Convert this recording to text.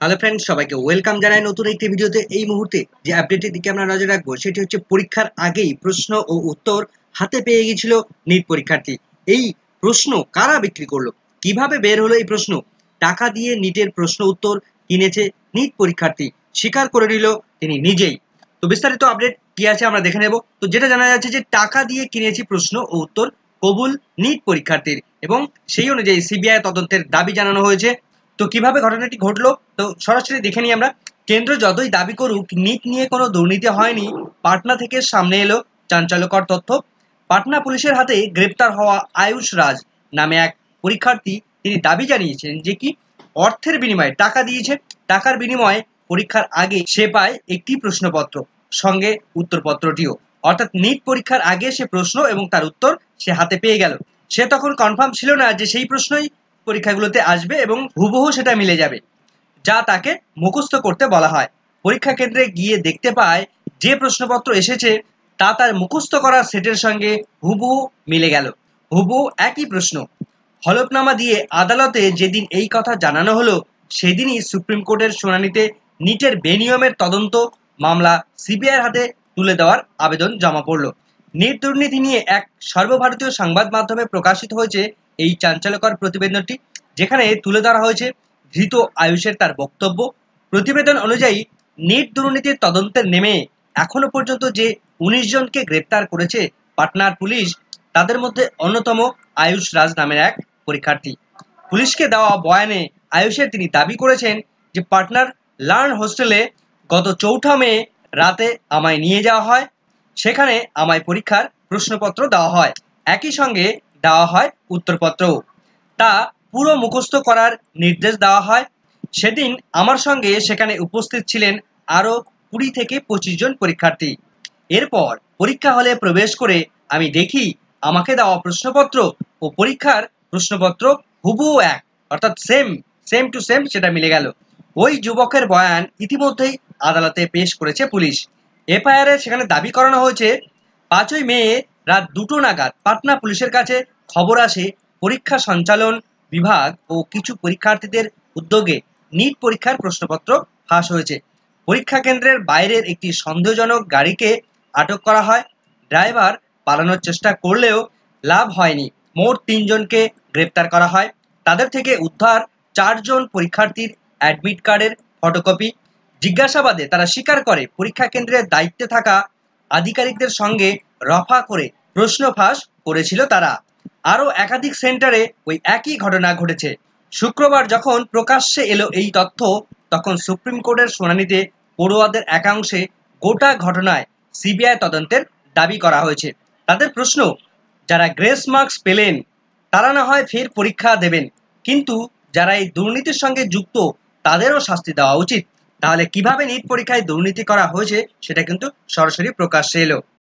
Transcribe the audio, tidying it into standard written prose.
Hello friends, সবাইকে welcome জানাই নতুন একটি ভিডিওতে। এই মুহূর্তে যে আপডেটের দিকে আমরা নজর রাখবো সেটি হচ্ছে পরীক্ষার আগেই প্রশ্ন ও উত্তর হাতে পেয়ে গিয়েছিল নিট পরীক্ষার্থী। এই প্রশ্ন কারা বিক্রি করলো, কিভাবে বের হলো এই প্রশ্ন? টাকা দিয়ে নিটের প্রশ্ন উত্তর কিনেছে নিট পরীক্ষার্থী, স্বীকার করে নিল তিনি নিজেই। তো বিস্তারিত আপডেট কি আছে আমরা দেখে নেব। তো যেটা জানা যাচ্ছে যে টাকা দিয়ে কিনেছি প্রশ্ন ও উত্তর, কবুল নিট পরীক্ষার্থীর, এবং সেই অনুযায়ী সিবিআই তদন্তের দাবি জানানো হয়েছে। তো কিভাবে ঘটনাটি ঘটলো তো সরাসরি দেখে নিই আমরা। কেন্দ্র যতই দাবি করুক নিট নিয়ে কোনো দুর্নীতি হয়নি, পাটনা থেকে সামনে এলো চাঞ্চল্যকর তথ্য। পাটনা পুলিশের হাতে গ্রেপ্তার হওয়া আয়ুষ রাজ নামে এক পরীক্ষার্থী, তিনি দাবি জানিয়েছেন যে কি অর্থের বিনিময়ে টাকা দিয়েছে। টাকার বিনিময়ে পরীক্ষার আগে সে পায় একটি প্রশ্নপত্র, সঙ্গে উত্তরপত্রটিও। অর্থাৎ নিট পরীক্ষার আগে সে প্রশ্ন এবং তার উত্তর সে হাতে পেয়ে গেল। সে তখন কনফার্ম ছিল না যে সেই প্রশ্নই পরীক্ষাগুলোতে আসবে এবং হুবহু সেটা মিলে যাবে, যা তাকে মুখস্থ করতে বলা হয়। পরীক্ষা কেন্দ্রে গিয়ে দেখতে পায় যে প্রশ্নপত্র এসেছে তা তার মুখস্থ করা সেটের সঙ্গে হুবহু মিলে গেল। হুবহু একই প্রশ্ন। হলফনামা দিয়ে আদালতে যেদিন এই কথা জানানো হলো সেদিনই সুপ্রিম কোর্টের শুনানিতে নিটের বেনিয়মের তদন্ত মামলা সিবিআইয়ের হাতে তুলে দেওয়ার আবেদন জমা পড়ল। নিট দুর্নীতি নিয়ে এক সর্বভারতীয় সংবাদ মাধ্যমে প্রকাশিত হয়েছে এই চাঞ্চল্যকর প্রতিবেদনটি, যেখানে তুলে ধরা হয়েছে ধৃত আয়ুষের তার বক্তব্য। প্রতিবেদন অনুযায়ী নিট দুর্নীতির তদন্তে নেমে এখনো পর্যন্ত যে ১৯ জনকে গ্রেপ্তার করেছে পাটনার পুলিশ, তাদের মধ্যে অন্যতম আয়ুষ রাজ নামের এক পরীক্ষার্থী। পুলিশকে দেওয়া বয়ানে আয়ুষের তিনি দাবি করেছেন যে পাটনার লার্ন হোস্টেলে গত ৪ঠা মে রাতে আমায় নিয়ে যাওয়া হয়, সেখানে আমায় পরীক্ষার প্রশ্নপত্র দেওয়া হয়, একই সঙ্গে দেওয়া হয় উত্তরপত্রও। তা পুরো মুখস্থ করার নির্দেশ দেওয়া হয়। সেদিন আমার সঙ্গে সেখানে উপস্থিত ছিলেন আরও ২০ থেকে ২৫ জন পরীক্ষার্থী। এরপর পরীক্ষা হলে প্রবেশ করে আমি দেখি আমাকে দেওয়া প্রশ্নপত্র ও পরীক্ষার প্রশ্নপত্র হুবহু এক, অর্থাৎ সেম সেম টু সেম সেটা মিলে গেল। ওই যুবকের বয়ান ইতিমধ্যেই আদালতে পেশ করেছে পুলিশ। এফআইআর সেখানে দাবি করানো হয়েছে ৫ই মে রাত ২টো নাগাদ পাটনা পুলিশের কাছে খবর আসে পরীক্ষা সঞ্চালন বিভাগ ও কিছু পরীক্ষার্থীদের উদ্যোগে নিট পরীক্ষার প্রশ্নপত্র ফাঁস হয়েছে। পরীক্ষা কেন্দ্রের বাইরের একটি সন্দেহজনক গাড়িকে আটক করা হয়। ড্রাইভার পালানোর চেষ্টা করলেও লাভ হয়নি। মোট ৩ জনকে গ্রেপ্তার করা হয়। তাদের থেকে উদ্ধার ৪ জন পরীক্ষার্থীর অ্যাডমিট কার্ডের ফটোকপি। জিজ্ঞাসাবাদে তারা স্বীকার করে পরীক্ষা কেন্দ্রের দায়িত্বে থাকা আধিকারিকদের সঙ্গে রফা করে প্রশ্ন ফাঁস করেছিল তারা। আরও একাধিক সেন্টারে ওই একই ঘটনা ঘটেছে। শুক্রবার যখন প্রকাশ্যে এলো এই তথ্য, তখন সুপ্রিম কোর্টের শুনানিতে পড়ুয়াদের একাংশে গোটা ঘটনায় সিবিআই তদন্তের দাবি করা হয়েছে। তাদের প্রশ্ন, যারা গ্রেস মার্কস পেলেন তারা না হয় ফের পরীক্ষা দেবেন, কিন্তু যারা এই দুর্নীতির সঙ্গে যুক্ত তাদেরও শাস্তি দেওয়া উচিত। তাহলে কিভাবে নিট পরীক্ষায় দুর্নীতি করা হয়েছে সেটা কিন্তু সরাসরি প্রকাশ্যে এলো।